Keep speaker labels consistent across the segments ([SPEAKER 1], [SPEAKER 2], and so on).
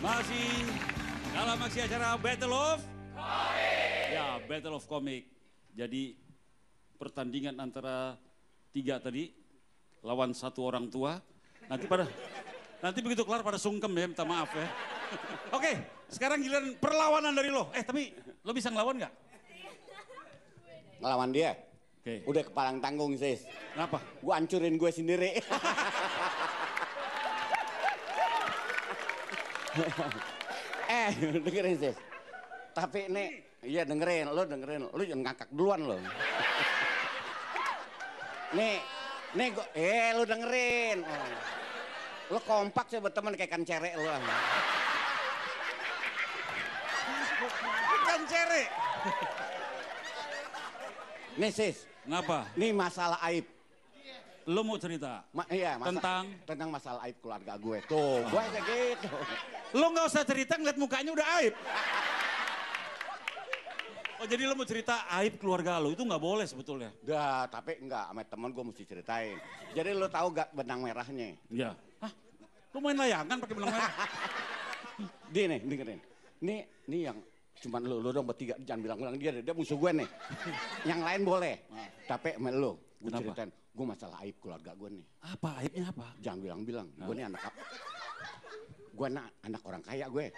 [SPEAKER 1] Masih dalam aksi acara Battle of Comic. Ya, Battle of Comic. Jadi pertandingan antara 3 tadi lawan 1 orang tua. Nanti begitu kelar pada sungkem ya, minta maaf ya. Oke, sekarang giliran perlawanan dari lo. Tapi lo bisa ngelawan nggak?
[SPEAKER 2] Ngelawan dia?
[SPEAKER 1] Oke.
[SPEAKER 2] Udah kepalang tanggung, sis.
[SPEAKER 1] Kenapa?
[SPEAKER 2] Gue hancurin gue sendiri. Dengerin, sis. Tapi nih, iya dengerin, lo jangan ngakak duluan lo. Nih, lo dengerin. Lo kompak sih berteman kayak kan cerek lo.
[SPEAKER 1] Kan cerek.
[SPEAKER 2] Nih sis.
[SPEAKER 1] Kenapa?
[SPEAKER 2] Nih masalah aib.
[SPEAKER 1] Lo mau cerita?
[SPEAKER 2] Tentang masalah aib keluarga gue. Tuh, gue kayak gitu.
[SPEAKER 1] Lo nggak usah cerita ngeliat mukanya udah aib. Oh jadi lo mau cerita aib keluarga lo, itu nggak boleh sebetulnya.
[SPEAKER 2] Dah, tapi enggak, sama temen gue mesti ceritain. Jadi lo tahu gak benang merahnya?
[SPEAKER 1] Iya. Hah? Lo main layangan pakai benang merah?
[SPEAKER 2] Dia nih, dengerin. Nih yang cuman lo dong bertiga, jangan bilang-bilang dia musuh gue nih. Yang lain boleh. Tapi sama lo, gue ceritain. Gue masalah aib keluarga gue nih.
[SPEAKER 1] Apa? Aibnya apa?
[SPEAKER 2] Jangan bilang-bilang, gue nih anak apa? Gue anak orang kaya gue.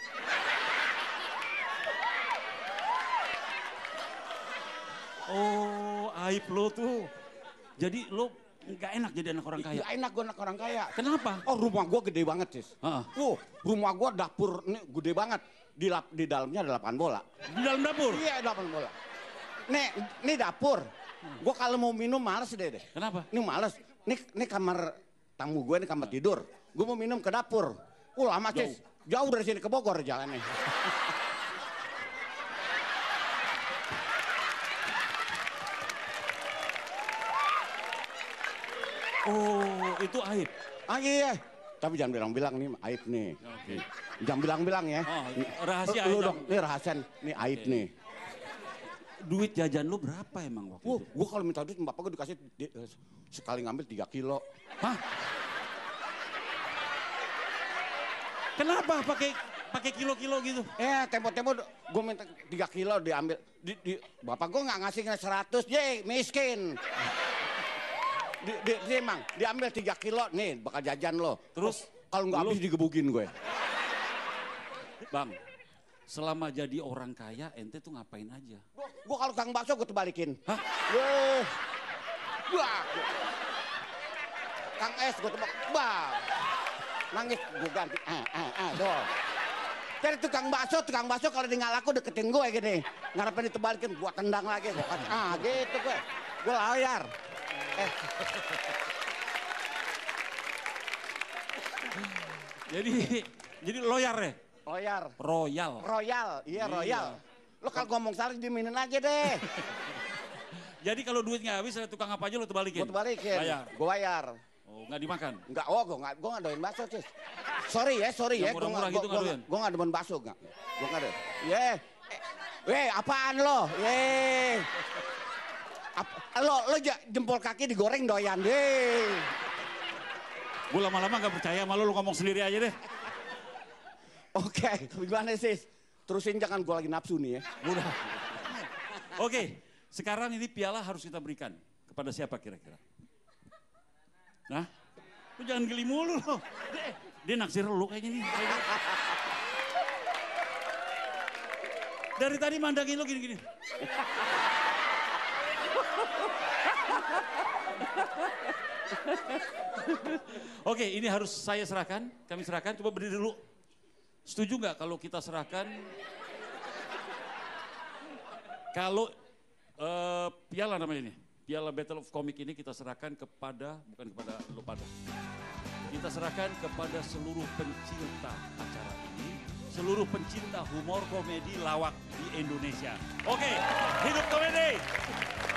[SPEAKER 1] Oh, aib lo tuh. Jadi lo nggak enak jadi anak orang kaya?
[SPEAKER 2] Gak enak gue anak orang kaya.
[SPEAKER 1] Kenapa?
[SPEAKER 2] Oh rumah gue gede banget, sis. Rumah gue dapur ini gede banget. Di dalamnya ada 8 bola.
[SPEAKER 1] Di dalam dapur?
[SPEAKER 2] Iya, 8 bola. Nih dapur. Gue kalau mau minum males deh.
[SPEAKER 1] Kenapa?
[SPEAKER 2] Ini males. Nih kamar tamu gue, nih kamar tidur. Gue mau minum ke dapur. Lama, sis. Jauh dari sini ke Bogor jalannya.
[SPEAKER 1] Oh, itu aib?
[SPEAKER 2] Iya. Tapi jangan bilang-bilang nih aib nih.
[SPEAKER 1] Oke.
[SPEAKER 2] Jangan bilang-bilang ya.
[SPEAKER 1] Oh, rahasia
[SPEAKER 2] lu
[SPEAKER 1] aib.
[SPEAKER 2] dong, ini rahasia nih aib nih.
[SPEAKER 1] Duit jajan lu berapa emang waktu itu?
[SPEAKER 2] Gue kalau minta duit bapak gue dikasih sekali ngambil 3 kilo.
[SPEAKER 1] Hah? Kenapa pakai kilo-kilo gitu?
[SPEAKER 2] Tempo-tempo gue minta 3 kilo diambil. Bapak gue nggak ngasih 100, miskin. Emang diambil 3 kilo nih bakal jajan lo.
[SPEAKER 1] Terus
[SPEAKER 2] kalau nggak habis digebukin gue.
[SPEAKER 1] Bang, selama jadi orang kaya ente tuh ngapain aja?
[SPEAKER 2] Gue kalau kang bakso gue balikin.
[SPEAKER 1] Hah?
[SPEAKER 2] Wah. Kang es gue tebak. Nangis gue ganti. Doh. Jadi tukang bakso kalau dia nggak laku deketin gue gini. Ngarepin ditebalikin gue tendang lagi. Gitu gue. Gue layar.
[SPEAKER 1] Jadi loyar ya?
[SPEAKER 2] Royal, iya royal. Lo kalau ngomong salah diminin aja deh.
[SPEAKER 1] Jadi kalau duit nggak habis, tukang apa aja lo balikin?
[SPEAKER 2] Gue balikin.
[SPEAKER 1] Bayar?
[SPEAKER 2] Gue bayar.
[SPEAKER 1] Oh, nggak dimakan?
[SPEAKER 2] Enggak, gue nggak doain bakso, sis. Sorry ya.
[SPEAKER 1] Murah-murah gitu nggak doain?
[SPEAKER 2] Gue nggak demen bakso, gue nggak doain. Apaan lo? Lo jempol kaki digoreng doyan deh.
[SPEAKER 1] Gue lama-lama gak percaya sama lo ngomong sendiri aja deh.
[SPEAKER 2] Oke, gimana sis? Terusin jangan gue lagi nafsu nih ya.
[SPEAKER 1] Udah. Oke, sekarang ini piala harus kita berikan. Kepada siapa kira-kira? Nah, lu jangan geli mulu lo. Dia naksir lu kayaknya nih. Dari tadi mandangin lo gini-gini. Oke, ini harus saya serahkan, kami serahkan. Coba berdiri dulu. Setuju nggak kalau kita serahkan? Kalau piala namanya ini, piala Battle of Comic ini kita serahkan bukan kepada lo pada. Kita serahkan kepada seluruh pencinta acara ini, seluruh pencinta humor komedi lawak di Indonesia. Oke, hidup komedi.